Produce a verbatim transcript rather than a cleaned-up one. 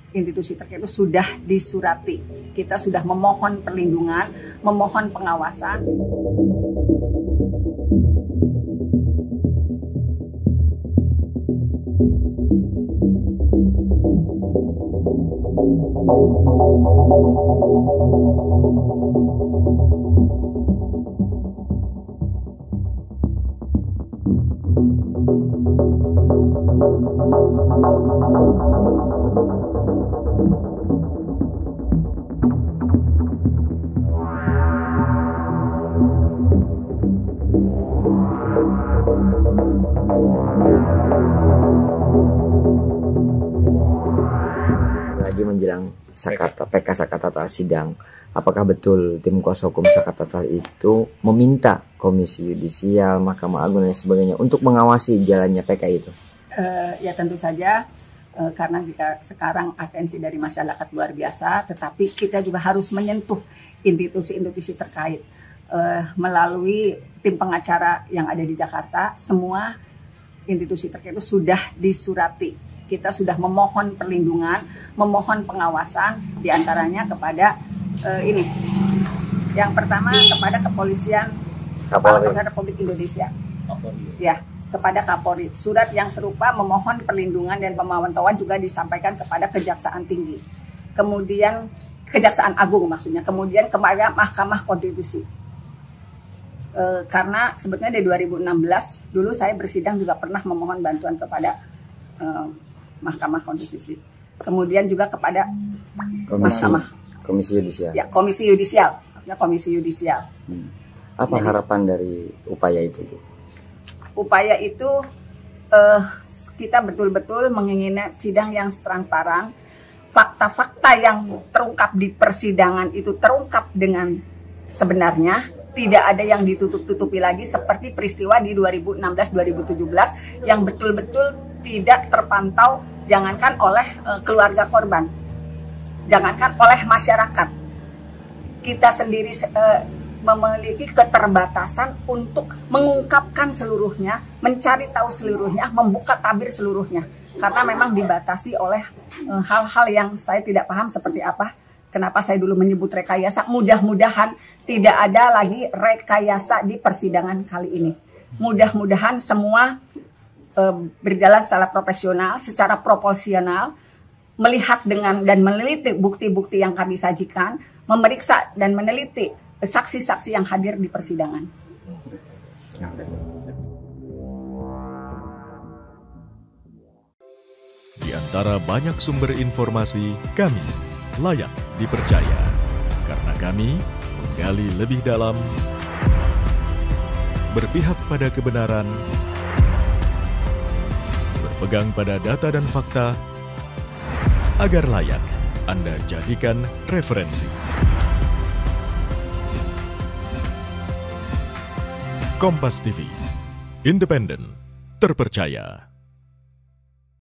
institusi terkait itu sudah disurati. Kita sudah memohon perlindungan, memohon pengawasan. Lagi menjelang Sakata P K Sakatatal sidang, apakah betul tim kuasa hukum Sakatatal itu meminta Komisi Yudisial, Mahkamah Agung dan sebagainya untuk mengawasi jalannya P K itu? Uh, ya tentu saja, uh, karena jika sekarang atensi dari masyarakat luar biasa, tetapi kita juga harus menyentuh institusi-institusi terkait uh, melalui tim pengacara yang ada di Jakarta. Semua institusi terkait itu sudah disurati. Kita sudah memohon perlindungan, memohon pengawasan, diantaranya kepada uh, ini. Yang pertama kepada Kepolisian Kepala Negara Republik Indonesia. Kapolri. Ya, kepada Kapolri. Surat yang serupa memohon perlindungan dan pemantauan juga disampaikan kepada Kejaksaan Tinggi. Kemudian Kejaksaan Agung maksudnya. Kemudian kepada Mahkamah Konstitusi. E, karena sebetulnya di dua ribu enam belas dulu saya bersidang juga pernah memohon bantuan kepada e, Mahkamah Konstitusi. Kemudian juga kepada Komisi, Mahkamah Komisi Yudisial. Ya, Komisi Yudisial. Maksudnya Komisi Yudisial. Hmm. Apa Jadi, harapan dari upaya itu, Bu? Upaya itu uh, kita betul-betul menginginkan sidang yang transparan, fakta-fakta yang terungkap di persidangan itu terungkap dengan sebenarnya, tidak ada yang ditutup-tutupi lagi seperti peristiwa di dua ribu enam belas dua ribu tujuh belas yang betul-betul tidak terpantau, jangankan oleh uh, keluarga korban, jangankan oleh masyarakat. Kita sendiri uh, memiliki keterbatasan untuk mengungkapkan seluruhnya, mencari tahu seluruhnya, membuka tabir seluruhnya. Karena memang dibatasi oleh hal-hal uh, yang saya tidak paham seperti apa. Kenapa saya dulu menyebut rekayasa. Mudah-mudahan tidak ada lagi rekayasa di persidangan kali ini. Mudah-mudahan semua uh, berjalan secara profesional, secara proporsional, melihat dengan dan meneliti bukti-bukti yang kami sajikan, memeriksa dan meneliti saksi-saksi yang hadir di persidangan. Di antara banyak sumber informasi, kami layak dipercaya. Karena kami menggali lebih dalam, berpihak pada kebenaran, berpegang pada data dan fakta, agar layak Anda jadikan referensi. Kompas T V, independen, terpercaya.